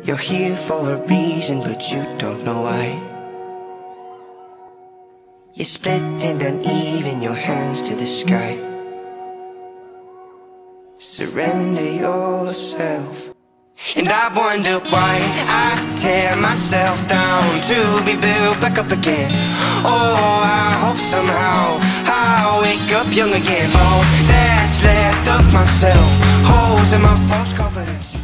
You're here for a reason, but you don't know why. You're split and uneven, your hands to the sky. Surrender yourself. And I wonder why I tear myself down to be built back up again. Oh, I hope somehow I'll wake up young again. All that's left of myself, holes in my false confidence.